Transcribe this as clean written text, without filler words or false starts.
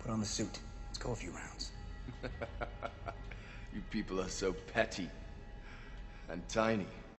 Put on the suit. Let's go a few rounds. You people are so petty and tiny.